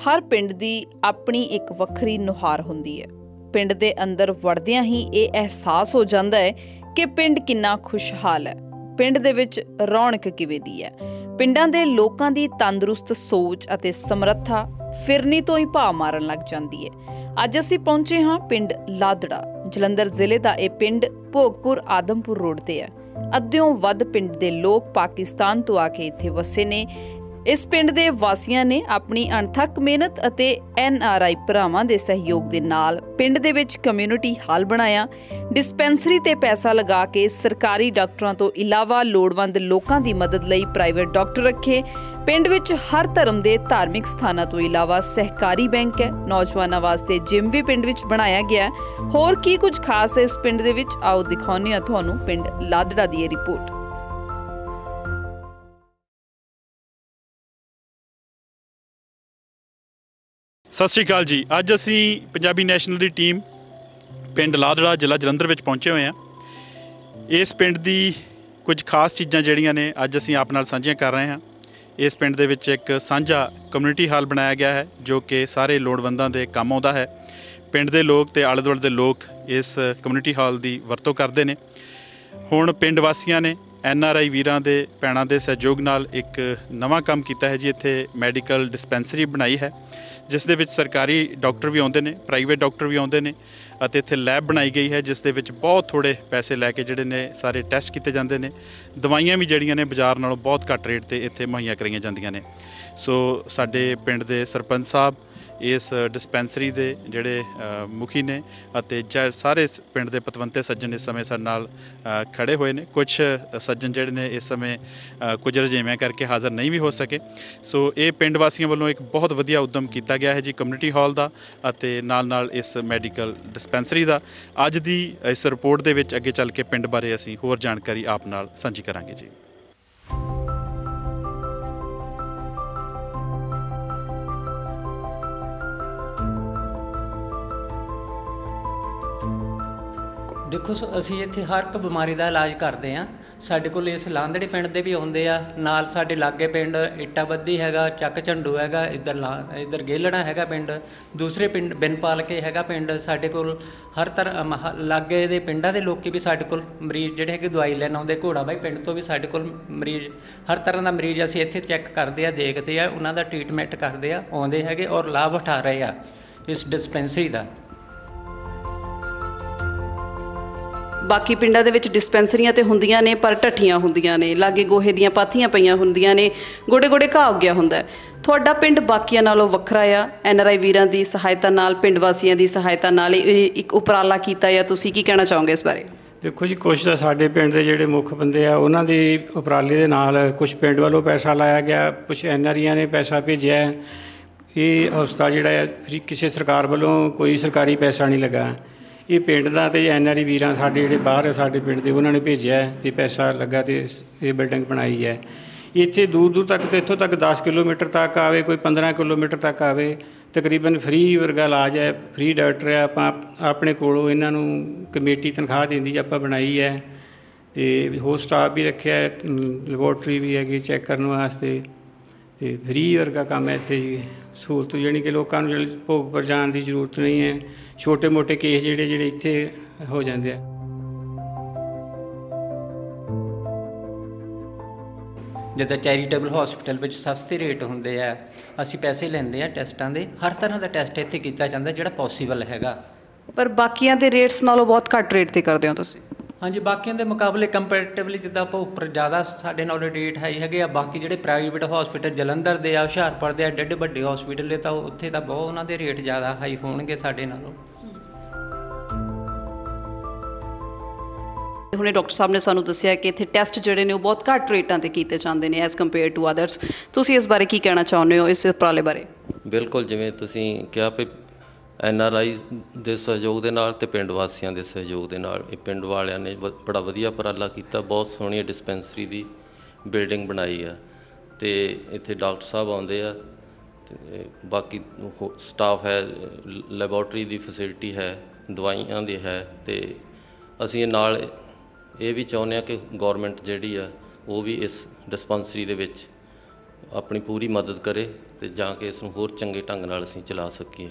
हर पिंड दी अपनी एक वखरी नुहार हुंदी है। पिंड दे अंदर वड़दियां ही ये एहसास हो जाता है कि पिंड कितना खुशहाल है, पिंड दे विच रौनक किवें दी है। पिंडां दे लोकां दी तंदुरुस्त सोच अते समर्था फिरनी तो ही भाव मारन लग जाती है। अज असीं पहुंचे हाँ पिंड लादड़ा, जलंधर जिले का यह पिंड भोगपुर आदमपुर रोड ते है। अद्धियों वध पिंड दे लोग पाकिस्तान तो आके इत्थे वसे ने। इस पिंड दे वासियां ने अपनी अणथक मेहनत अते NRI भरावां दे सहयोग दे नाल पिंड दे विच कम्यूनिटी हाल बनाया। डिस्पेंसरी ते पैसा लगा के सरकारी डॉक्टरां तो इलावा लोड़वंद लोकां दी मदद लई प्राइवेट डॉक्टर रखे। पिंड विच हर धर्म दे धार्मिक स्थानां तो इलावा सहकारी बैंक है। नौजवानां वास्ते जिम भी पिंड विच बनाया गया है। होर की कुछ खास है इस पिंड दे विच, आओ दिखाउने आ तुहानूं पिंड लादड़ा दी रिपोर्ट। सत श्री अकाल जी। अज असी पंजाबी नैशनल की टीम पिंड लादड़ा जिला जलंधर में पहुंचे हुए हैं। इस पिंड की कुछ खास चीज़ां जिहड़ियां ने अज असी आप नाल साझियां कर रहे हैं। इस पिंड दे विच एक साझा कम्यूनिटी हाल बनाया गया है जो कि सारे लोड़वंदां दे काम आउंदा है। पिंड दे लोग ते आले दुआले दे लोग इस कम्यूनिटी हाल की वरतों करते हैं। हुण पिंड वासियां ने NRI वीरां दे भैणां दे सहयोग नाल एक नवां काम कीता है जी। इत्थे मैडिकल डिस्पेंसरी बनाई है जिस दे विच सरकारी डॉक्टर भी आउंदे ने, प्राइवेट डॉक्टर भी आउंदे ने अते इत्थे लैब बनाई गई है जिस दे विच बहुत थोड़े पैसे लैके जिहड़े ने सारे टैसट कीते जांदे ने। दवाइयां भी जिहड़ियां ने बाज़ार नालों बहुत घੱਟ रेट ते इत्थे मुहैया कराईयां जांदियां ने। सो साडे पिंड दे सरपंच साहब इस डिस्पेंसरी दे जिहड़े मुखी ने अते सारे पिंड दे पतवंते सज्जन इस समय साडे नाल खड़े हुए ने। कुछ सज्जन जिहड़े ने इस समय कुछ रजेवें करके हाज़र नहीं भी हो सके। सो ये पिंड वासियों वालों एक बहुत वधिया उद्यम किया गया है जी कम्यूनिटी हाल का अते नाल इस मैडिकल डिस्पेंसरी का। अज दी इस रिपोर्ट दे विच अगे चल के पिंड बारे असीं होर जानकारी आप नाल सांझी करांगे जी। देखो असी इत्थे हर एक बीमारी का इलाज करते हैं। साडे कोल इस लांदड़े पिंड दे भी आउंदे आ, नाल साडे लागे पिंड इट्टा बद्धी हैगा, चक झंडू हैगा, इधर गेलड़ा हैगा पिंड, दूसरे पिंड बिनपाल के हैगा पिंड। साडे कोल हर तरह लागे दे पिंडां दे लोकी भी साडे कोल मरीज़ जिहड़े हैगे दवाई लैण आउंदे। घोड़ा बाई पिंड तो भी साडे कोल मरीज़ हर तरह का मरीज़ असीं इत्थे चैक करते हैं, देखते हैं, उन्हां दा ट्रीटमेंट करते हैं, आउंदे हैगे और लाभ उठा रहे आ इस डिस्पेंसरी का। बाकी पिंडां दे विच डिस्पेंसरियां ते हुंदियां ने पर ढट्ठियां हुंदियां ने, लागे गोहे दियां पाथियां पईयां हुंदियां ने, गोडे गोडे घाह उग्गिया हुंदा है। तुहाडा पिंड बाकियां नालों वखरा आ। NRI वीरां दी सहायता नाल, पिंड वासियां दी सहायता नाल एक उपराला कीता या तुसीं की कहना चाहोगे इस बारे? देखो जी, कुछ तो साडे पिंड दे जिहड़े मुख बंदे आ उन्हां दी उपराले दे नाल कुछ पिंड वालों पैसा लाया गया, कुछ NRI ने पैसा भेजिया है। ये हस्पताल जिहड़ा है फ्री, किसी सरकार वालों कोई सरकारी पैसा नहीं लगा। ये पिंड का तो NRI वीरां साडे जिहड़े बाहर साडे पिंड दे उन्होंने भेजिया है तो पैसा लगा तो ये बिल्डिंग बनाई है। इत्थे दूर दूर तक तो इत्थों तक 10 किलोमीटर तक आवे, कोई 15 किलोमीटर तक आवे, तकरीबन फ्री वर्गा इलाज है, फ्री डॉक्टर है। आपां अपने कोलों इन्हां नूं कमेटी तनख्वाह दिंदी आपां बनाई है तो होर स्टाफ भी रखिया है, लैबोरेटरी भी हैगी चैक करने वास्ते, तो फ्री वर्गा काम है इत्थे जी। सहूलत जानी कि लोगों को भोग पर जाने की जरूरत नहीं है। छोटे मोटे केस जिहड़े इत्थे हो जाते हैं। जिद्दां चैरीटेबल हॉस्पिटल में सस्ते रेट होंदे आ, असीं पैसे लैंदे आ टैसटां दे। हर तरह का टैसट इत्थे कीता जांदा जिहड़ा पॉसीबल हैगा। पर बाकियां दे रेट्स नालों बहुत घੱਟ रेट ते करदे हो तुसीं? हाँ जी, बाकियों के मुकाबले कंपैरेटिवली जिद्दां आपां उपर ज़्यादा साडे नालों रेट हाई हैगे आ। बाकी जिहड़े प्राइवेट हॉस्पिटल जलंधर दे आ, हुशियारपुर दे आ, एडे वड्डे हॉस्पिटल ने तां उत्थे तां बहुत उन्हां दे रेट ज़्यादा हाई होणगे साडे नालों। हुणे डॉक्टर साहब ने सानूं दस्सिया कि इत्थे टैसट जिहड़े ने बहुत घੱਟ रेटां ते कीते जांदे ने एज़ कंपेयर टू अदर्स। तुसीं इस बारे की कहना चाहुंदे हो, इस उपराले बारे? बिल्कुल, जिवें तुसीं कहा भी NRI ਦੇ सहयोग ਦੇ ਨਾਲ ਤੇ ਪਿੰਡ ਵਾਸੀਆਂ ਦੇ सहयोग ਦੇ ਨਾਲ ਇਹ ਪਿੰਡ ਵਾਲਿਆਂ ਨੇ ਬੜਾ ਵਧੀਆ ਉਪਰਾਲਾ ਕੀਤਾ। ਬਹੁਤ ਸੋਹਣੀ ਡਿਸਪੈਂਸਰੀ ਦੀ ਬਿਲਡਿੰਗ ਬਣਾਈ ਆ ਤੇ ਇੱਥੇ ਡਾਕਟਰ ਸਾਹਿਬ ਆਉਂਦੇ ਆ ਤੇ ਬਾਕੀ ਸਟਾਫ ਹੈ, ਲੈਬੋਰਟਰੀ ਦੀ ਫੈਸਿਲਿਟੀ ਹੈ, ਦਵਾਈਆਂ ਦੀ ਹੈ ਤੇ ਅਸੀਂ ਨਾਲ ਇਹ ਵੀ ਚਾਹੁੰਦੇ ਹਾਂ ਕਿ ਗੌਰਮੈਂਟ ਜਿਹੜੀ ਆ ਉਹ ਵੀ ਇਸ ਡਿਸਪੈਂਸਰੀ ਦੇ ਵਿੱਚ ਆਪਣੀ ਪੂਰੀ ਮਦਦ ਕਰੇ ਤੇ ਜਾਂ ਕਿ ਇਸ ਨੂੰ ਹੋਰ ਚੰਗੇ ਢੰਗ ਨਾਲ ਅਸੀਂ ਚਲਾ ਸਕੀਏ।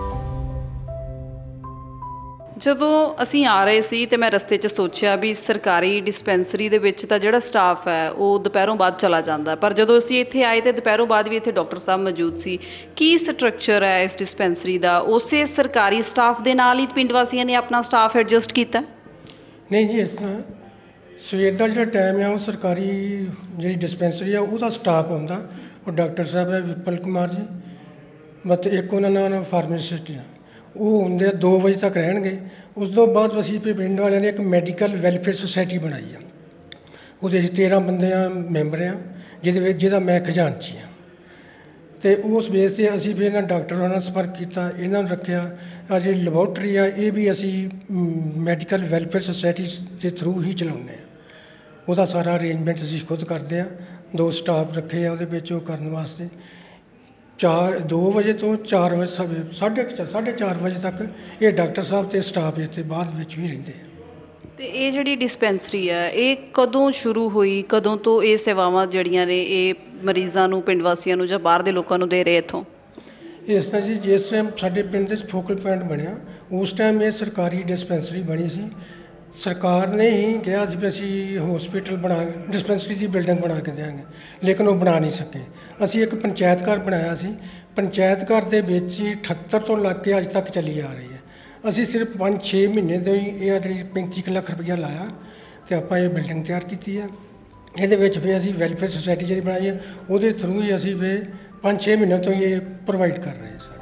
ਜਦੋਂ ਅਸੀਂ ਆ ਰਹੇ ਸੀ ਤੇ ਮੈਂ ਰਸਤੇ 'ਚ ਸੋਚਿਆ ਵੀ ਸਰਕਾਰੀ ਡਿਸਪੈਂਸਰੀ ਦੇ ਵਿੱਚ ਤਾਂ ਜਿਹੜਾ ਸਟਾਫ ਹੈ ਉਹ ਦੁਪਹਿਰੋਂ ਬਾਅਦ ਚਲਾ ਜਾਂਦਾ, ਪਰ ਜਦੋਂ ਅਸੀਂ ਇੱਥੇ ਆਏ ਤੇ ਦੁਪਹਿਰੋਂ ਬਾਅਦ ਵੀ ਇੱਥੇ ਡਾਕਟਰ ਸਾਹਿਬ ਮੌਜੂਦ ਸੀ। ਕੀ ਸਟਰਕਚਰ ਹੈ ਇਸ ਡਿਸਪੈਂਸਰੀ ਦਾ? ਉਸੇ ਸਰਕਾਰੀ ਸਟਾਫ ਦੇ ਨਾਲ ਹੀ ਪਿੰਡ ਵਾਸੀਆਂ ਨੇ ਆਪਣਾ ਸਟਾਫ ਐਡਜਸਟ ਕੀਤਾ? ਨਹੀਂ ਜੀ, ਇਸ ਤਰ੍ਹਾਂ ਸਵੇਰ ਦਾ ਜਿਹੜਾ ਟਾਈਮ ਆ ਉਹ ਸਰਕਾਰੀ ਜਿਹੜੀ ਡਿਸਪੈਂਸਰੀ ਆ ਉਹਦਾ ਸਟਾਫ ਆਉਂਦਾ। ਉਹ ਡਾਕਟਰ ਸਾਹਿਬ ਹੈ ਵਿਪਲ ਕੁਮਾਰ ਜੀ, ਮਤਲਬ ਇੱਕ ਉਹਨਾਂ ਨਾਲ ਫਾਰਮਾਸਿਸਟ ਆ, ਉਹ ਹੁੰਦੇ 2 ਵਜੇ ਤੱਕ ਰਹਿਣਗੇ। ਉਸ ਤੋਂ ਬਾਅਦ ਅਸੀਂ ਪਿੰਡ ਵਾਲਿਆਂ ਨੇ ਇੱਕ ਮੈਡੀਕਲ ਵੈਲਫੇਅਰ ਸੁਸਾਇਟੀ ਬਣਾਈ ਆ, ਉਹਦੇ 'ਚ 13 ਬੰਦੇ ਆ ਮੈਂਬਰ ਆ, ਜਿਹਦਾ ਮੈਂ ਖਜ਼ਾਨਚੀ ਆ। ਅਤੇ ਉਸ ਬੇਸ 'ਤੇ ਅਸੀਂ ਫਿਰ ਇਹਨਾਂ ਡਾਕਟਰਾਂ ਨਾਲ ਸੰਪਰਕ ਕੀਤਾ, ਇਹਨਾਂ ਨੂੰ ਰੱਖਿਆ। ਆ ਜਿਹੜੀ ਲੈਬੋਰਟਰੀ ਆ ਇਹ ਵੀ ਅਸੀਂ ਮੈਡੀਕਲ ਵੈਲਫੇਅਰ ਸੁਸਾਇਟੀ ਦੇ ਥਰੂ ਹੀ ਚਲਾਉਂਦੇ ਹਾਂ। ਉਹਦਾ ਸਾਰਾ ਅਰੇਂਜਮੈਂਟ ਅਸੀਂ ਖੁਦ ਕਰਦੇ ਹਾਂ। 2 ਸਟਾਫ ਰੱਖੇ ਆ ਉਹਦੇ ਵਿੱਚ ਉਹ ਕਰਨ ਵਾਸਤੇ। 2 ਵਜੇ ਤੋਂ 4 ਵਜੇ ਸਾਢੇ 4 ਵਜੇ ਤੱਕ ਇਹ ਡਾਕਟਰ ਸਾਹਿਬ ਅਤੇ ਸਟਾਫ ਇੱਥੇ ਬਾਅਦ ਵਿੱਚ ਵੀ ਰਹਿੰਦੇ ਆ। ਅਤੇ ਇਹ ਜਿਹੜੀ ਡਿਸਪੈਂਸਰੀ ਹੈ ਇਹ ਕਦੋਂ ਸ਼ੁਰੂ ਹੋਈ? ਕਦੋਂ ਤੋਂ ਇਹ ਸੇਵਾਵਾਂ ਜਿਹੜੀਆਂ ਨੇ ਇਹ ਮਰੀਜ਼ਾਂ ਨੂੰ, ਪਿੰਡ ਵਾਸੀਆਂ ਨੂੰ ਜਾਂ ਬਾਹਰ ਦੇ ਲੋਕਾਂ ਨੂੰ ਦੇ ਰਹੇ ਇੱਥੋਂ? ਇਸ ਤਰ੍ਹਾਂ ਜੀ, ਜਿਸ ਟਾਈਮ ਸਾਡੇ ਪਿੰਡ ਦੇ ਫੋਕਲ ਪੁਆਇੰਟ ਬਣਿਆ ਉਸ ਟਾਈਮ ਇਹ ਸਰਕਾਰੀ ਡਿਸਪੈਂਸਰੀ ਬਣੀ ਸੀ। ਸਰਕਾਰ ਨੇ ਹੀ ਕਿਹਾ ਸੀ ਵੀ ਅਸੀਂ ਹੌਸਪੀਟਲ ਡਿਸਪੈਂਸਰੀ ਦੀ ਬਿਲਡਿੰਗ ਬਣਾ ਕੇ ਦਿਆਂਗੇ, ਲੇਕਿਨ ਉਹ ਬਣਾ ਨਹੀਂ ਸਕੇ। ਅਸੀਂ ਇੱਕ ਪੰਚਾਇਤ ਘਰ ਬਣਾਇਆ ਸੀ। ਪੰਚਾਇਤ ਘਰ ਦੇ ਵਿੱਚ ਹੀ 78 ਤੋਂ ਲੱਗ ਕੇ ਅੱਜ ਤੱਕ ਚੱਲੀ ਆ ਰਹੀ ਹੈ। ਅਸੀਂ ਸਿਰਫ 5-6 ਮਹੀਨੇ ਤੋਂ ਹੀ ਇਹ ਜਿਹੜੀ 35 ਲੱਖ ਰੁਪਈਆ ਲਾਇਆ ਅਤੇ ਆਪਾਂ ਇਹ ਬਿਲਡਿੰਗ ਤਿਆਰ ਕੀਤੀ ਹੈ। ਇਹਦੇ ਵਿੱਚ ਫਿਰ ਅਸੀਂ ਵੈਲਫੇਅਰ ਸੁਸਾਇਟੀ ਜਿਹੜੀ ਬਣਾਈ ਹੈ ਉਹਦੇ ਥਰੂ ਹੀ ਅਸੀਂ ਫਿਰ 5-6 ਮਹੀਨੇ ਤੋਂ ਹੀ ਇਹ ਪ੍ਰੋਵਾਈਡ ਕਰ ਰਹੇ ਹਾਂ ਸਾਰੇ।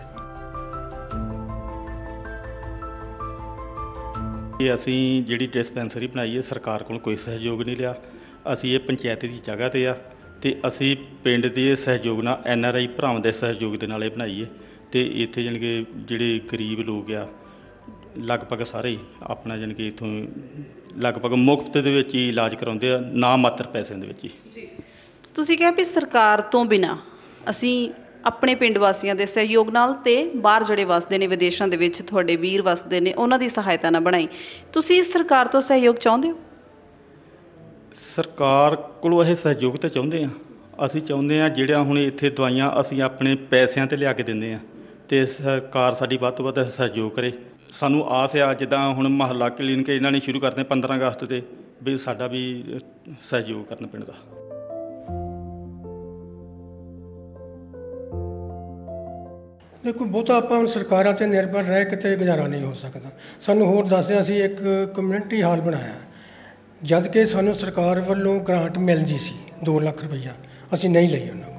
ਇਹ ਅਸੀਂ ਜਿਹੜੀ ਡਿਸਪੈਂਸਰੀ ਬਣਾਈ ਹੈ ਸਰਕਾਰ ਕੋਲ ਕੋਈ ਸਹਿਯੋਗ ਨਹੀਂ ਲਿਆ। ਅਸੀਂ ਇਹ ਪੰਚਾਇਤ ਦੀ ਜਗ੍ਹਾ 'ਤੇ ਆ ਅਤੇ ਅਸੀਂ ਪਿੰਡ ਦੇ ਸਹਿਯੋਗ ਨਾਲ NRI ਭਰਾਵਾਂ ਦੇ ਸਹਿਯੋਗ ਦੇ ਨਾਲ ਇਹ ਬਣਾਈ ਹੈ। ਅਤੇ ਇੱਥੇ ਜਾਣੀ ਕਿ ਜਿਹੜੇ ਗਰੀਬ ਲੋਕ ਆ ਲਗਭਗ ਸਾਰੇ ਹੀ ਆਪਣਾ ਜਾਣੀ ਕਿ ਇੱਥੋਂ ਲਗਭਗ ਮੁਫਤ ਦੇ ਵਿੱਚ ਹੀ ਇਲਾਜ ਕਰਾਉਂਦੇ ਆ, ਨਾ ਮਾਤਰ ਪੈਸਿਆਂ ਦੇ ਵਿੱਚ ਹੀ। ਜੀ, ਤੁਸੀਂ ਕਿਹਾ ਵੀ ਸਰਕਾਰ ਤੋਂ ਬਿਨਾਂ ਅਸੀਂ ਆਪਣੇ ਪਿੰਡ ਵਾਸੀਆਂ ਦੇ ਸਹਿਯੋਗ ਨਾਲ ਤੇ ਬਾਹਰ ਜਿਹੜੇ ਵਸਦੇ ਨੇ ਵਿਦੇਸ਼ਾਂ ਦੇ ਵਿੱਚ ਤੁਹਾਡੇ ਵੀਰ ਵਸਦੇ ਨੇ ਉਹਨਾਂ ਦੀ ਸਹਾਇਤਾ ਨਾਲ ਬਣਾਈ। ਤੁਸੀਂ ਸਰਕਾਰ ਤੋਂ ਸਹਿਯੋਗ ਚਾਹੁੰਦੇ ਹੋ? ਸਰਕਾਰ ਕੋਲੋਂ ਇਹ ਸਹਿਯੋਗ ਤਾਂ ਚਾਹੁੰਦੇ ਆ। ਅਸੀਂ ਚਾਹੁੰਦੇ ਹਾਂ ਜਿਹੜਾ ਹੁਣ ਇੱਥੇ ਦਵਾਈਆਂ ਅਸੀਂ ਆਪਣੇ ਪੈਸਿਆਂ 'ਤੇ ਲਿਆ ਕੇ ਦਿੰਦੇ ਹਾਂ ਅਤੇ ਸਰਕਾਰ ਸਾਡੀ ਵੱਧ ਤੋਂ ਵੱਧ ਸਹਿਯੋਗ ਕਰੇ। ਸਾਨੂੰ ਆਸ ਆ ਜਿੱਦਾਂ ਹੁਣ ਮੁਹੱਲਾ ਕਲੀਨਿਕ ਇਹਨਾਂ ਨੇ ਸ਼ੁਰੂ ਕਰਦੇ 15 ਅਗਸਤ 'ਤੇ ਵੀ ਸਾਡਾ ਵੀ ਸਹਿਯੋਗ ਕਰਨ ਪਿੰਡ ਦਾ। ਦੇਖੋ, ਬਹੁਤਾ ਆਪਾਂ ਹੁਣ ਸਰਕਾਰਾਂ 'ਤੇ ਨਿਰਭਰ ਰਹਿ ਕਿਤੇ ਗੁਜ਼ਾਰਾ ਨਹੀਂ ਹੋ ਸਕਦਾ। ਸਾਨੂੰ ਹੋਰ ਦੱਸਦੇ, ਅਸੀਂ ਇੱਕ ਕਮਿਊਨਿਟੀ ਹਾਲ ਬਣਾਇਆ, ਜਦ ਕਿ ਸਾਨੂੰ ਸਰਕਾਰ ਵੱਲੋਂ ਗ੍ਰਾਂਟ ਮਿਲਦੀ ਸੀ 2 ਲੱਖ ਰੁਪਈਆ, ਅਸੀਂ ਨਹੀਂ ਲਈ ਉਹਨਾਂ ਕੋਲ।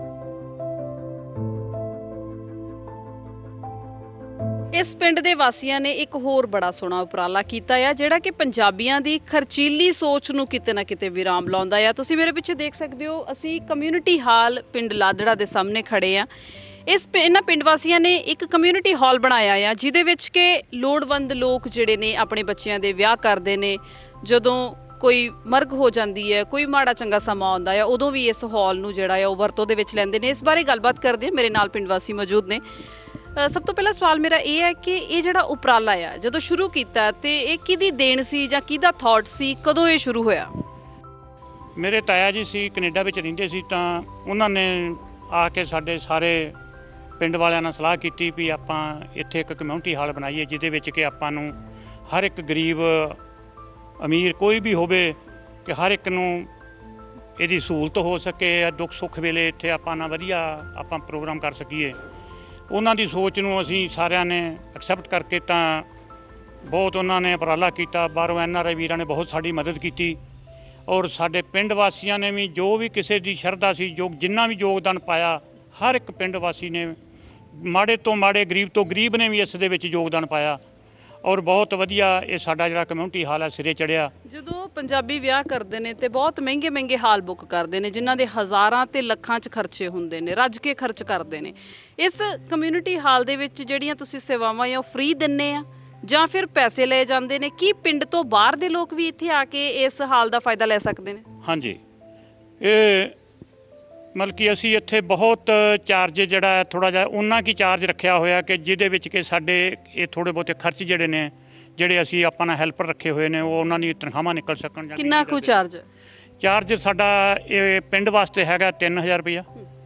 ਇਸ ਪਿੰਡ ਦੇ ਵਾਸੀਆਂ ਨੇ ਇੱਕ ਹੋਰ ਬੜਾ ਸੋਹਣਾ ਉਪਰਾਲਾ ਕੀਤਾ ਆ ਜਿਹੜਾ ਕਿ ਪੰਜਾਬੀਆਂ ਦੀ ਖਰਚੀਲੀ ਸੋਚ ਨੂੰ ਕਿਤੇ ਨਾ ਕਿਤੇ ਵਿਰਾਮ ਲਾਉਂਦਾ ਆ। ਤੁਸੀਂ ਮੇਰੇ ਪਿੱਛੇ ਦੇਖ ਸਕਦੇ ਹੋ, ਅਸੀਂ ਕਮਿਊਨਿਟੀ ਹਾਲ ਪਿੰਡ ਲਾਦੜਾ ਦੇ ਸਾਹਮਣੇ ਖੜੇ ਆ। ਇਹਨਾਂ ਪਿੰਡ ਵਾਸੀਆਂ ਨੇ ਇੱਕ ਕਮਿਊਨਿਟੀ ਹਾਲ ਬਣਾਇਆ ਆ ਜਿਹਦੇ ਵਿੱਚ ਕਿ ਲੋੜਵੰਦ ਲੋਕ ਜਿਹੜੇ ਨੇ ਆਪਣੇ ਬੱਚਿਆਂ ਦੇ ਵਿਆਹ ਕਰਦੇ ਨੇ। ਜਦੋਂ ਕੋਈ ਮਰਗ ਹੋ ਜਾਂਦੀ ਹੈ, ਕੋਈ ਮਾੜਾ ਚੰਗਾ ਸਮਾਂ ਆਉਂਦਾ ਆ, ਉਦੋਂ ਵੀ ਇਸ ਹਾਲ ਨੂੰ ਜਿਹੜਾ ਆ ਉਹ ਵਰਤੋਂ ਦੇ ਵਿੱਚ ਲੈਂਦੇ ਨੇ। ਇਸ ਬਾਰੇ ਗੱਲਬਾਤ ਕਰਦੇ ਹਾਂ, ਮੇਰੇ ਨਾਲ ਪਿੰਡ ਵਾਸੀ ਮੌਜੂਦ ਨੇ। ਸਭ ਤੋਂ ਪਹਿਲਾਂ ਸਵਾਲ ਮੇਰਾ ਇਹ ਹੈ ਕਿ ਇਹ ਜਿਹੜਾ ਉਪਰਾਲਾ ਆ ਜਦੋਂ ਸ਼ੁਰੂ ਕੀਤਾ ਤੇ ਇਹ ਕਿਹਦੀ ਦੇਣ ਸੀ ਜਾਂ ਕਿਹਦਾ ਥਾਟ ਸੀ? ਕਦੋਂ ਇਹ ਸ਼ੁਰੂ ਹੋਇਆ? ਮੇਰੇ ਤਾਇਆ ਜੀ ਸੀ, ਕੈਨੇਡਾ ਵਿੱਚ ਰਹਿੰਦੇ ਸੀ, ਤਾਂ ਉਹਨਾਂ ਨੇ ਆ ਕੇ ਸਾਡੇ ਸਾਰੇ ਪਿੰਡ ਵਾਲਿਆਂ ਨਾਲ ਸਲਾਹ ਕੀਤੀ ਵੀ ਆਪਾਂ ਇੱਥੇ ਇੱਕ ਕਮਿਊਨਿਟੀ ਹਾਲ ਬਣਾਈਏ ਜਿਹਦੇ ਵਿੱਚ ਕਿ ਆਪਾਂ ਨੂੰ ਹਰ ਇੱਕ ਗਰੀਬ ਅਮੀਰ ਕੋਈ ਵੀ ਹੋਵੇ ਕਿ ਹਰ ਇੱਕ ਨੂੰ ਇਹਦੀ ਸਹੂਲਤ ਹੋ ਸਕੇ। ਦੁੱਖ ਸੁੱਖ ਵੇਲੇ ਇੱਥੇ ਆਪਾਂ ਨਾ ਵਧੀਆ ਆਪਾਂ ਪ੍ਰੋਗਰਾਮ ਕਰ ਸਕੀਏ। ਉਹਨਾਂ ਦੀ ਸੋਚ ਨੂੰ ਅਸੀਂ ਸਾਰਿਆਂ ਨੇ ਐਕਸੈਪਟ ਕਰਕੇ ਤਾਂ ਬਹੁਤ ਉਹਨਾਂ ਨੇ ਉਪਰਾਲਾ ਕੀਤਾ। ਬਾਹਰੋਂ NRI ਵੀਰਾਂ ਨੇ ਬਹੁਤ ਸਾਡੀ ਮਦਦ ਕੀਤੀ ਔਰ ਸਾਡੇ ਪਿੰਡ ਵਾਸੀਆਂ ਨੇ ਵੀ ਜੋ ਵੀ ਕਿਸੇ ਦੀ ਸ਼ਰਧਾ ਸੀ, ਜੋ ਜਿੰਨਾ ਵੀ ਯੋਗਦਾਨ ਪਾਇਆ, ਹਰ ਇੱਕ ਪਿੰਡ ਵਾਸੀ ਨੇ, ਮਾੜੇ ਤੋਂ ਮਾੜੇ, ਗਰੀਬ ਤੋਂ ਗਰੀਬ ਨੇ ਵੀ ਇਸ ਦੇ ਵਿੱਚ ਯੋਗਦਾਨ ਪਾਇਆ ਔਰ ਬਹੁਤ ਵਧੀਆ ਇਹ ਸਾਡਾ ਜਿਹੜਾ ਕਮਿਊਨਿਟੀ ਹਾਲ ਹੈ ਸਿਰੇ ਚੜ੍ਹਿਆ। ਜਦੋਂ ਪੰਜਾਬੀ ਵਿਆਹ ਕਰਦੇ ਨੇ ਤੇ ਬਹੁਤ ਮਹਿੰਗੇ ਮਹਿੰਗੇ ਹਾਲ ਬੁੱਕ ਕਰਦੇ ਨੇ ਜਿਨ੍ਹਾਂ ਦੇ ਹਜ਼ਾਰਾਂ ਤੇ ਲੱਖਾਂ 'ਚ ਖਰਚੇ ਹੁੰਦੇ ਨੇ, ਰੱਜ ਕੇ ਖਰਚ ਕਰਦੇ ਨੇ। ਇਸ ਕਮਿਊਨਿਟੀ ਹਾਲ ਦੇ ਵਿੱਚ ਜਿਹੜੀਆਂ ਤੁਸੀਂ ਸੇਵਾਵਾਂ ਆ ਉਹ ਫ੍ਰੀ ਦਿੰਦੇ ਆ ਜਾਂ ਫਿਰ ਪੈਸੇ ਲਏ ਜਾਂਦੇ ਨੇ? ਕੀ ਪਿੰਡ ਤੋਂ ਬਾਹਰ ਦੇ ਲੋਕ ਵੀ ਇੱਥੇ ਆ ਕੇ ਇਸ ਹਾਲ ਦਾ ਫਾਇਦਾ ਲੈ ਸਕਦੇ ਨੇ? ਹਾਂਜੀ, ਇਹ ਮਤਲਬ ਕਿ ਅਸੀਂ ਇੱਥੇ ਬਹੁਤ ਚਾਰਜ ਜਿਹੜਾ ਥੋੜ੍ਹਾ ਜਿਹਾ ਉਹਨਾਂ ਕੀ ਚਾਰਜ ਰੱਖਿਆ ਹੋਇਆ ਕਿ ਜਿਹਦੇ ਵਿੱਚ ਕਿ ਸਾਡੇ ਇਹ ਥੋੜ੍ਹੇ ਬਹੁਤੇ ਖਰਚ ਜਿਹੜੇ ਨੇ, ਜਿਹੜੇ ਅਸੀਂ ਆਪਾਂ ਨਾਲ ਹੈਲਪਰ ਰੱਖੇ ਹੋਏ ਨੇ, ਉਹ ਉਹਨਾਂ ਦੀ ਤਨਖਾਹਾਂ ਨਿਕਲ ਸਕਣ। ਕਿੰਨਾ ਕੁ ਚਾਰਜ? ਚਾਰਜ ਸਾਡਾ ਇਹ ਪਿੰਡ ਵਾਸਤੇ ਹੈਗਾ 3000 ਰੁਪਈਆ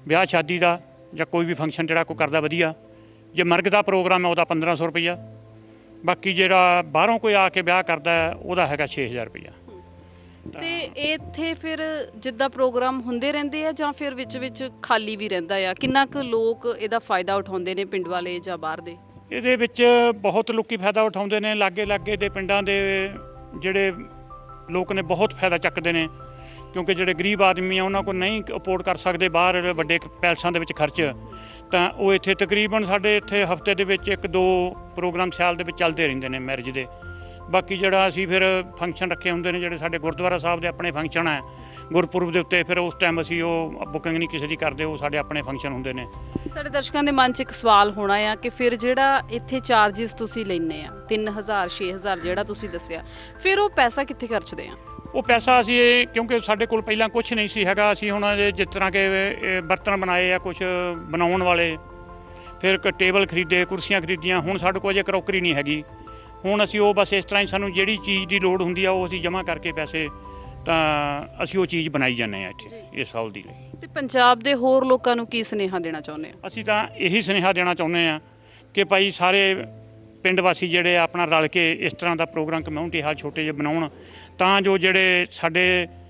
ਵਿਆਹ ਸ਼ਾਦੀ ਦਾ ਜਾਂ ਕੋਈ ਵੀ ਫੰਕਸ਼ਨ ਜਿਹੜਾ ਕੋਈ ਕਰਦਾ ਵਧੀਆ। ਜੇ ਮਰਗ ਦਾ ਪ੍ਰੋਗਰਾਮ ਹੈ ਉਹਦਾ 1500 ਰੁਪਈਆ। ਬਾਕੀ ਜਿਹੜਾ ਬਾਹਰੋਂ ਕੋਈ ਆ ਕੇ ਵਿਆਹ ਕਰਦਾ ਉਹਦਾ ਹੈਗਾ 6000 ਰੁਪਈਆ। ਤੇ ਇੱਥੇ ਫਿਰ ਜਿੱਦਾਂ ਪ੍ਰੋਗਰਾਮ ਹੁੰਦੇ ਰਹਿੰਦੇ ਆ ਜਾਂ ਫਿਰ ਵਿੱਚ ਖਾਲੀ ਵੀ ਰਹਿੰਦਾ ਆ? ਕਿੰਨਾ ਕੁ ਲੋਕ ਇਹਦਾ ਫਾਇਦਾ ਉਠਾਉਂਦੇ ਨੇ, ਪਿੰਡ ਵਾਲੇ ਜਾਂ ਬਾਹਰ ਦੇ? ਇਹਦੇ ਵਿੱਚ ਬਹੁਤ ਲੋਕੀ ਫਾਇਦਾ ਉਠਾਉਂਦੇ ਨੇ। ਲਾਗੇ ਦੇ ਪਿੰਡਾਂ ਦੇ ਜਿਹੜੇ ਲੋਕ ਨੇ ਬਹੁਤ ਫਾਇਦਾ ਚੱਕਦੇ ਨੇ, ਕਿਉਂਕਿ ਜਿਹੜੇ ਗਰੀਬ ਆਦਮੀ ਆ ਉਹਨਾਂ ਕੋਲ ਨਹੀਂ ਅਫੋਰਡ ਕਰ ਸਕਦੇ ਬਾਹਰ ਵੱਡੇ ਪੈਲਸਾਂ ਦੇ ਵਿੱਚ ਖਰਚ, ਤਾਂ ਉਹ ਇੱਥੇ ਤਕਰੀਬਨ ਸਾਡੇ ਇੱਥੇ ਹਫਤੇ ਦੇ ਵਿੱਚ 1-2 ਪ੍ਰੋਗਰਾਮ ਸਾਲ ਦੇ ਵਿੱਚ ਚੱਲਦੇ ਰਹਿੰਦੇ ਨੇ ਮੈਰਿਜ ਦੇ। ਬਾਕੀ ਜਿਹੜਾ ਅਸੀਂ ਫਿਰ ਫੰਕਸ਼ਨ ਰੱਖੇ ਹੁੰਦੇ ਨੇ ਜਿਹੜੇ ਸਾਡੇ ਗੁਰਦੁਆਰਾ ਸਾਹਿਬ ਦੇ ਆਪਣੇ ਫੰਕਸ਼ਨ ਹੈ ਗੁਰਪੁਰਬ ਦੇ ਉੱਤੇ, ਫਿਰ ਉਸ ਟਾਈਮ ਅਸੀਂ ਉਹ ਬੁਕਿੰਗ ਨਹੀਂ ਕਿਸੇ ਦੀ ਕਰਦੇ, ਉਹ ਸਾਡੇ ਆਪਣੇ ਫੰਕਸ਼ਨ ਹੁੰਦੇ ਨੇ। ਸਾਡੇ ਦਰਸ਼ਕਾਂ ਦੇ ਮਨ 'ਚ ਇੱਕ ਸਵਾਲ ਹੋਣਾ ਆ ਕਿ ਫਿਰ ਜਿਹੜਾ ਇੱਥੇ ਚਾਰਜਿਸ ਤੁਸੀਂ ਲੈਂਦੇ ਆ 3000 6000 ਜਿਹੜਾ ਤੁਸੀਂ ਦੱਸਿਆ, ਫਿਰ ਉਹ ਪੈਸਾ ਕਿੱਥੇ ਖਰਚਦੇ ਆ? ਉਹ ਪੈਸਾ ਅਸੀਂ ਕਿਉਂਕਿ ਸਾਡੇ ਕੋਲ ਪਹਿਲਾਂ ਕੁਛ ਨਹੀਂ ਸੀ ਹੈਗਾ, ਅਸੀਂ ਹੁਣ ਜਿਸ ਤਰ੍ਹਾਂ ਕਿ ਬਰਤਨ ਬਣਾਏ ਆ ਕੁਛ ਬਣਾਉਣ ਵਾਲੇ, ਫਿਰ ਟੇਬਲ ਖਰੀਦੇ, ਕੁਰਸੀਆਂ ਖਰੀਦੀਆਂ। ਹੁਣ ਸਾਡੇ ਕੋਲ ਅਜੇ ਕਰੋਕਰੀ ਨਹੀਂ ਹੈਗੀ। ਹੁਣ ਅਸੀਂ ਉਹ ਬਸ ਇਸ ਤਰ੍ਹਾਂ ਹੀ ਸਾਨੂੰ ਜਿਹੜੀ ਚੀਜ਼ ਦੀ ਲੋੜ ਹੁੰਦੀ ਆ ਉਹ ਅਸੀਂ ਜਮ੍ਹਾਂ ਕਰਕੇ ਪੈਸੇ ਤਾਂ ਅਸੀਂ ਉਹ ਚੀਜ਼ ਬਣਾਈ ਜਾਂਦੇ ਹਾਂ ਇੱਥੇ ਇਸ ਹਾਲ ਦੀ ਲਈ। ਤੇ ਪੰਜਾਬ ਦੇ ਹੋਰ ਲੋਕਾਂ ਨੂੰ ਕੀ ਸੁਨੇਹਾ ਦੇਣਾ ਚਾਹੁੰਦੇ ਆ? ਅਸੀਂ ਤਾਂ ਇਹੀ ਸੁਨੇਹਾ ਦੇਣਾ ਚਾਹੁੰਦੇ ਹਾਂ ਕਿ ਭਾਈ ਸਾਰੇ ਪਿੰਡ ਵਾਸੀ ਜਿਹੜੇ ਆਪਣਾ ਰਲ ਕੇ ਇਸ ਤਰ੍ਹਾਂ ਦਾ ਪ੍ਰੋਗਰਾਮ ਕਮਿਊਨਿਟੀ ਹਾਲ ਛੋਟੇ ਜਿਹੇ ਬਣਾਉਣ, ਤਾਂ ਜੋ ਜਿਹੜੇ ਸਾਡੇ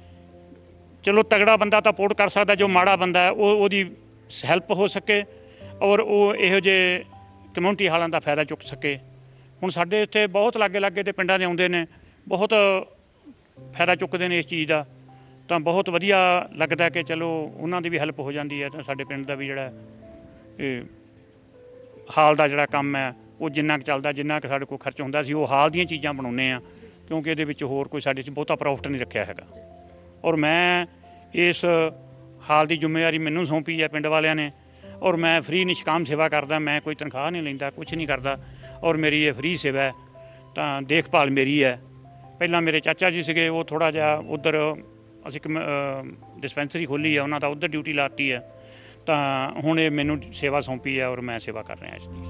ਚਲੋ ਤਗੜਾ ਬੰਦਾ ਤਾਂ ਅਫੋਰਡ ਕਰ ਸਕਦਾ, ਜੋ ਮਾੜਾ ਬੰਦਾ ਹੈ ਉਹਦੀ ਹੈਲਪ ਹੋ ਸਕੇ ਔਰ ਉਹ ਇਹੋ ਜਿਹੇ ਕਮਿਊਨਿਟੀ ਹਾਲਾਂ ਦਾ ਫਾਇਦਾ ਚੁੱਕ ਸਕੇ। ਹੁਣ ਸਾਡੇ ਇੱਥੇ ਬਹੁਤ ਲਾਗੇ ਦੇ ਪਿੰਡਾਂ ਦੇ ਆਉਂਦੇ ਨੇ, ਬਹੁਤ ਫਾਇਦਾ ਚੁੱਕਦੇ ਨੇ ਇਸ ਚੀਜ਼ ਦਾ, ਤਾਂ ਬਹੁਤ ਵਧੀਆ ਲੱਗਦਾ ਕਿ ਚਲੋ ਉਹਨਾਂ ਦੀ ਵੀ ਹੈਲਪ ਹੋ ਜਾਂਦੀ ਹੈ। ਤਾਂ ਸਾਡੇ ਪਿੰਡ ਦਾ ਵੀ ਜਿਹੜਾ ਇਹ ਹਾਲ ਦਾ ਜਿਹੜਾ ਕੰਮ ਹੈ ਉਹ ਜਿੰਨਾ ਕੁ ਚੱਲਦਾ, ਜਿੰਨਾ ਕੁ ਸਾਡੇ ਕੋਲ ਖਰਚ ਹੁੰਦਾ ਸੀ ਉਹ ਹਾਲ ਦੀਆਂ ਚੀਜ਼ਾਂ ਬਣਾਉਂਦੇ ਆ, ਕਿਉਂਕਿ ਇਹਦੇ ਵਿੱਚ ਹੋਰ ਕੋਈ ਸਾਡੇ 'ਚ ਬਹੁਤਾ ਪ੍ਰੋਫਿਟ ਨਹੀਂ ਰੱਖਿਆ ਹੈਗਾ। ਔਰ ਮੈਂ ਇਸ ਹਾਲ ਦੀ ਜ਼ਿੰਮੇਵਾਰੀ ਮੈਨੂੰ ਸੌਂਪੀ ਹੈ ਪਿੰਡ ਵਾਲਿਆਂ ਨੇ, ਔਰ ਮੈਂ ਫ੍ਰੀ ਨਿਸ਼ਕਾਮ ਸੇਵਾ ਕਰਦਾ, ਮੈਂ ਕੋਈ ਤਨਖਾਹ ਨਹੀਂ ਲੈਂਦਾ, ਕੁਛ ਨਹੀਂ ਕਰਦਾ, ਔਰ ਮੇਰੀ ਇਹ ਫ੍ਰੀ ਸੇਵਾ ਹੈ, ਤਾਂ ਦੇਖਭਾਲ ਮੇਰੀ ਹੈ। ਪਹਿਲਾਂ ਮੇਰੇ ਚਾਚਾ ਜੀ ਸੀਗੇ, ਉਹ ਥੋੜ੍ਹਾ ਜਿਹਾ ਉੱਧਰ ਅਸੀਂ ਡਿਸਪੈਂਸਰੀ ਖੋਲ੍ਹੀ ਹੈ, ਉਹਨਾਂ ਦਾ ਉੱਧਰ ਡਿਊਟੀ ਲਾਤੀ ਹੈ, ਤਾਂ ਹੁਣ ਇਹ ਮੈਨੂੰ ਸੇਵਾ ਸੌਂਪੀ ਹੈ ਔਰ ਮੈਂ ਸੇਵਾ ਕਰ ਰਿਹਾ ਇਸ ਦੀ।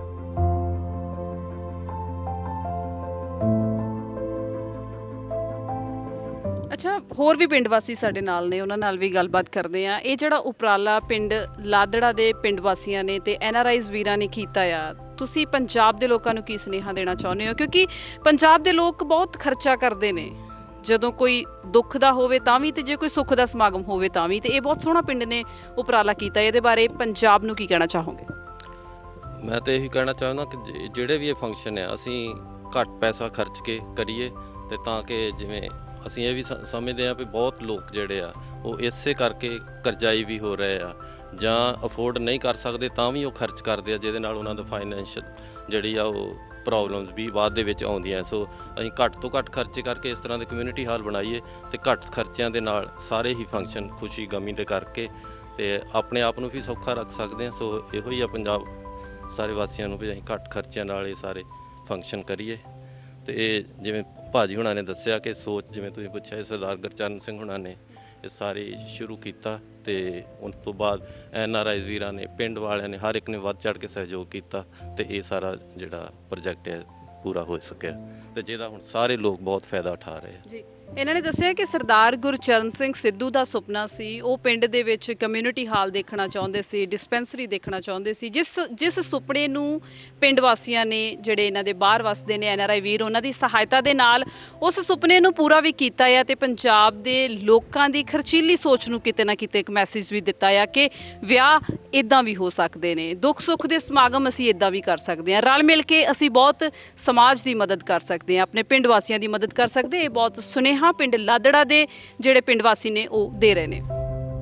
ਅੱਛਾ, ਹੋਰ ਵੀ ਪਿੰਡ ਵਾਸੀ ਸਾਡੇ ਨਾਲ ਨੇ, ਉਹਨਾਂ ਨਾਲ ਵੀ ਗੱਲਬਾਤ ਕਰਦੇ ਆ। ਇਹ ਜਿਹੜਾ ਉਪਰਾਲਾ ਪਿੰਡ ਲਾਦੜਾ ਦੇ ਪਿੰਡ ਵਾਸੀਆਂ ਨੇ ਤੇ NRIs ਵੀਰਾਂ ਨੇ ਕੀਤਾ ਆ, ਤੁਸੀਂ ਪੰਜਾਬ ਦੇ ਲੋਕਾਂ ਨੂੰ ਕੀ ਸੁਨੇਹਾ ਦੇਣਾ ਚਾਹੁੰਦੇ ਹੋ? ਕਿਉਂਕਿ ਪੰਜਾਬ ਦੇ ਲੋਕ ਬਹੁਤ ਖਰਚਾ ਕਰਦੇ ਨੇ, ਜਦੋਂ ਕੋਈ ਦੁੱਖ ਦਾ ਹੋਵੇ ਤਾਂ ਵੀ ਤੇ ਜੇ ਕੋਈ ਸੁੱਖ ਦਾ ਸਮਾਗਮ ਹੋਵੇ ਤਾਂ ਵੀ। ਤੇ ਇਹ ਬਹੁਤ ਸੋਹਣਾ ਪਿੰਡ ਨੇ ਉਪਰਾਲਾ ਕੀਤਾ, ਇਹਦੇ ਬਾਰੇ ਪੰਜਾਬ ਨੂੰ ਕੀ ਕਹਿਣਾ ਚਾਹੋਗੇ? ਮੈਂ ਤਾਂ ਇਹੀ ਕਹਿਣਾ ਚਾਹੁੰਦਾ ਕਿ ਜਿਹੜੇ ਵੀ ਇਹ ਫੰਕਸ਼ਨ ਹੈ ਅਸੀਂ ਘੱਟ ਪੈਸਾ ਖਰਚ ਕੇ ਕਰੀਏ, ਤੇ ਤਾਂ ਕਿ ਜਿਵੇਂ ਅਸੀਂ ਇਹ ਵੀ ਸਮਝਦੇ ਹਾਂ ਵੀ ਬਹੁਤ ਲੋਕ ਜਿਹੜੇ ਆ ਉਹ ਇਸੇ ਕਰਕੇ ਕਰਜ਼ਾਈ ਵੀ ਹੋ ਰਹੇ ਆ, ਜਾਂ ਅਫੋਰਡ ਨਹੀਂ ਕਰ ਸਕਦੇ ਤਾਂ ਵੀ ਉਹ ਖਰਚ ਕਰਦੇ ਆ, ਜਿਹਦੇ ਨਾਲ ਉਹਨਾਂ ਦਾ ਫਾਈਨੈਂਸ਼ੀਅਲ ਜਿਹੜੀ ਆ ਉਹ ਪ੍ਰੋਬਲਮਸ ਵੀ ਬਾਅਦ ਦੇ ਵਿੱਚ ਆਉਂਦੀਆਂ। ਸੋ ਅਸੀਂ ਘੱਟ ਤੋਂ ਘੱਟ ਖਰਚੇ ਕਰਕੇ ਇਸ ਤਰ੍ਹਾਂ ਦੇ ਕਮਿਊਨਿਟੀ ਹਾਲ ਬਣਾਈਏ, ਤੇ ਘੱਟ ਖਰਚਿਆਂ ਦੇ ਨਾਲ ਸਾਰੇ ਹੀ ਫੰਕਸ਼ਨ ਖੁਸ਼ੀ ਗਮੀ ਦੇ ਕਰਕੇ ਤੇ ਆਪਣੇ ਆਪ ਨੂੰ ਵੀ ਸੌਖਾ ਰੱਖ ਸਕਦੇ ਹਾਂ। ਸੋ ਇਹੋ ਹੀ ਆ ਪੰਜਾਬ ਸਾਰੇ ਵਾਸੀਆਂ ਨੂੰ ਵੀ ਅਸੀਂ ਘੱਟ ਖਰਚਿਆਂ ਨਾਲ ਇਹ ਸਾਰੇ ਫੰਕਸ਼ਨ ਕਰੀਏ। ਤੇ ਇਹ ਜਿਵੇਂ ਭਾਜੀ ਹੁਣਾਂ ਨੇ ਦੱਸਿਆ ਕਿ ਸੋਚ, ਜਿਵੇਂ ਤੁਸੀਂ ਪੁੱਛਿਆ, ਸਰਦਾਰ ਗੁਰਚਰਨ ਸਿੰਘ ਹੁਣਾਂ ਨੇ ਇਹ ਸਾਰੇ ਸ਼ੁਰੂ ਕੀਤਾ, ਤੇ ਉਸ ਤੋਂ ਬਾਅਦ NRIs ਵੀਰਾਂ ਨੇ, ਪਿੰਡ ਵਾਲਿਆਂ ਨੇ, ਹਰ ਇੱਕ ਨੇ ਵੱਧ ਚੜ੍ਹ ਕੇ ਸਹਿਯੋਗ ਕੀਤਾ, ਤੇ ਇਹ ਸਾਰਾ ਜਿਹੜਾ ਪ੍ਰੋਜੈਕਟ ਹੈ ਪੂਰਾ ਹੋ ਸਕਿਆ, ਤੇ ਜਿਹਦਾ ਹੁਣ ਸਾਰੇ ਲੋਕ ਬਹੁਤ ਫਾਇਦਾ ਉਠਾ ਰਹੇ ਆ ਜੀ। ਇਹਨਾਂ ਨੇ ਦੱਸਿਆ ਕਿ ਸਰਦਾਰ ਗੁਰਚਰਨ ਸਿੰਘ ਸਿੱਧੂ ਦਾ ਸੁਪਨਾ ਸੀ, ਉਹ ਪਿੰਡ ਦੇ ਵਿੱਚ ਕਮਿਊਨਿਟੀ ਹਾਲ ਦੇਖਣਾ ਚਾਹੁੰਦੇ ਸੀ, ਡਿਸਪੈਂਸਰੀ ਦੇਖਣਾ ਚਾਹੁੰਦੇ ਸੀ, ਜਿਸ ਸੁਪਨੇ ਨੂੰ ਪਿੰਡ ਵਾਸੀਆਂ ਨੇ, ਜਿਹੜੇ ਇਹਨਾਂ ਦੇ ਬਾਹਰ ਵਸਦੇ ਨੇ NRI ਵੀਰ, ਉਹਨਾਂ ਦੀ ਸਹਾਇਤਾ ਦੇ ਨਾਲ ਉਸ ਸੁਪਨੇ ਨੂੰ ਪੂਰਾ ਵੀ ਕੀਤਾ ਹੈ, ਤੇ ਪੰਜਾਬ ਦੇ ਲੋਕਾਂ ਦੀ ਖਰਚੀਲੀ ਸੋਚ ਨੂੰ ਕਿਤੇ ਨਾ ਕਿਤੇ ਇੱਕ ਮੈਸੇਜ ਵੀ ਦਿੱਤਾ ਹੈ ਕਿ ਵਿਆਹ ਇੱਦਾਂ ਵੀ ਹੋ ਸਕਦੇ ਨੇ, ਦੁੱਖ ਸੁੱਖ ਦੇ ਸਮਾਗਮ ਅਸੀਂ ਇੱਦਾਂ ਵੀ ਕਰ ਸਕਦੇ ਹਾਂ, ਰਲ ਮਿਲ ਕੇ ਅਸੀਂ ਬਹੁਤ ਸਮਾਜ ਦੀ ਮਦਦ ਕਰ ਸਕਦੇ ਹਾਂ, ਆਪਣੇ ਪਿੰਡ ਵਾਸੀਆਂ ਦੀ ਮਦਦ ਕਰ ਸਕਦੇ। ਇਹ ਬਹੁਤ ਸੁਨੇਹਾ ਪਿੰਡ ਲਾਦੜਾ ਦੇ ਜਿਹੜੇ ਪਿੰਡ ਵਾਸੀ ਨੇ ਉਹ ਦੇ ਰਹੇ ਨੇ।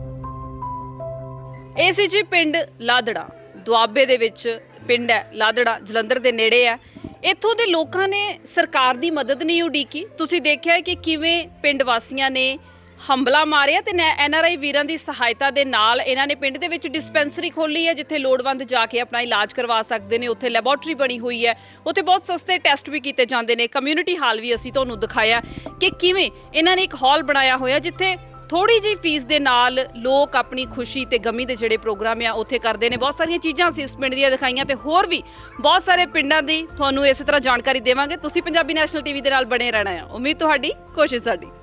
ਇਹ ਸੀ ਜੀ ਪਿੰਡ ਲਾਦੜਾ, ਦੁਆਬੇ ਦੇ ਵਿੱਚ ਪਿੰਡ ਹੈ ਲਾਦੜਾ, ਜਲੰਧਰ ਦੇ ਨੇੜੇ ਹੈ। ਇੱਥੋਂ ਦੇ ਲੋਕਾਂ ਨੇ ਸਰਕਾਰ ਦੀ ਮਦਦ ਨਹੀਂ ਉਡੀਕੀ। ਤੁਸੀਂ ਦੇਖਿਆ ਕਿ ਕਿਵੇਂ ਪਿੰਡ ਵਾਸੀਆਂ ਨੇ ਹੰਬਲਾ ਮਾਰਿਆ, ਤੇ NRI ਵੀਰਾਂ ਦੀ ਸਹਾਇਤਾ ਦੇ ਨਾਲ ਇਹਨਾਂ ਨੇ ਪਿੰਡ ਦੇ ਵਿੱਚ ਡਿਸਪੈਂਸਰੀ ਖੋਲ੍ਹੀ ਹੈ, ਜਿੱਥੇ ਲੋੜਵੰਦ ਜਾ ਕੇ ਆਪਣਾ ਇਲਾਜ ਕਰਵਾ ਸਕਦੇ ਨੇ। ਉੱਥੇ ਲੈਬੋਰੇਟਰੀ ਬਣੀ ਹੋਈ ਹੈ, ਉੱਥੇ ਬਹੁਤ ਸਸਤੇ ਟੈਸਟ ਵੀ ਕੀਤੇ ਜਾਂਦੇ ਨੇ। ਕਮਿਊਨਿਟੀ ਹਾਲ ਵੀ ਅਸੀਂ ਤੁਹਾਨੂੰ ਦਿਖਾਇਆ ਕਿ ਕਿਵੇਂ ਇਹਨਾਂ ਨੇ ਇੱਕ ਹਾਲ ਬਣਾਇਆ ਹੋਇਆ, ਜਿੱਥੇ ਥੋੜੀ ਜਿਹੀ ਫੀਸ ਦੇ ਨਾਲ ਲੋਕ ਆਪਣੀ ਖੁਸ਼ੀ ਤੇ ਗਮੀ ਦੇ ਜਿਹੜੇ ਪ੍ਰੋਗਰਾਮ ਆ ਉੱਥੇ ਕਰਦੇ ਨੇ। ਬਹੁਤ ਸਾਰੀਆਂ ਚੀਜ਼ਾਂ ਅਸੀਂ ਇਸ ਪਿੰਡ ਦੀਆਂ ਦਿਖਾਈਆਂ, ਤੇ ਹੋਰ ਵੀ ਬਹੁਤ ਸਾਰੇ ਪਿੰਡਾਂ ਦੀ ਤੁਹਾਨੂੰ ਇਸੇ ਤਰ੍ਹਾਂ ਜਾਣਕਾਰੀ ਦੇਵਾਂਗੇ। ਤੁਸੀਂ ਪੰਜਾਬੀ ਨੈਸ਼ਨਲ TV ਦੇ ਨਾਲ ਬਣੇ ਰਹਿਣਾ ਆ। ਉਮੀਦ ਤੁਹਾਡੀ, ਕੋਸ਼ਿਸ਼ ਸਾਡੀ।